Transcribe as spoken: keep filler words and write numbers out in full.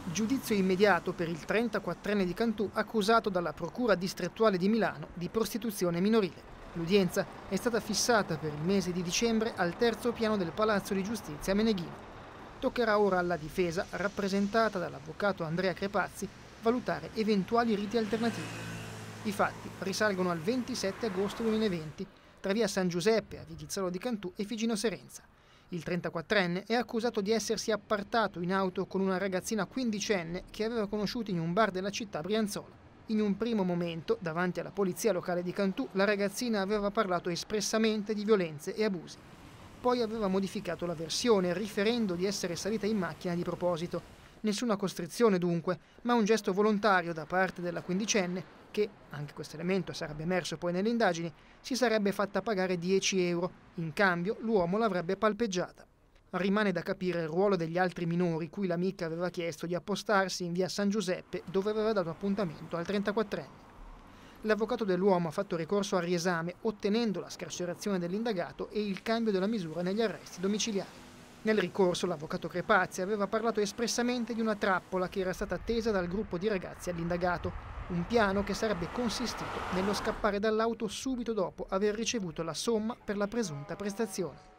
Giudizio immediato per il trentaquattrenne di Cantù accusato dalla Procura distrettuale di Milano di prostituzione minorile. L'udienza è stata fissata per il mese di dicembre al terzo piano del Palazzo di Giustizia Meneghino. Toccherà ora alla difesa, rappresentata dall'avvocato Andrea Crepazzi, valutare eventuali riti alternativi. I fatti risalgono al ventisette agosto duemilaventi, tra via San Giuseppe a Vighizzolo di Cantù e Figino Serenza. Il trentaquattrenne è accusato di essersi appartato in auto con una ragazzina quindicenne che aveva conosciuto in un bar della città brianzola. In un primo momento, davanti alla polizia locale di Cantù, la ragazzina aveva parlato espressamente di violenze e abusi. Poi aveva modificato la versione, riferendo di essere salita in macchina di proposito. Nessuna costrizione dunque, ma un gesto volontario da parte della quindicenne che, anche questo elemento sarebbe emerso poi nelle indagini, si sarebbe fatta pagare dieci euro. In cambio l'uomo l'avrebbe palpeggiata. Rimane da capire il ruolo degli altri minori cui l'amica aveva chiesto di appostarsi in via San Giuseppe, dove aveva dato appuntamento al trentaquattrenne. L'avvocato dell'uomo ha fatto ricorso al riesame, ottenendo la scarcerazione dell'indagato e il cambio della misura negli arresti domiciliari. Nel ricorso l'avvocato Crepazzi aveva parlato espressamente di una trappola che era stata attesa dal gruppo di ragazzi all'indagato, un piano che sarebbe consistito nello scappare dall'auto subito dopo aver ricevuto la somma per la presunta prestazione.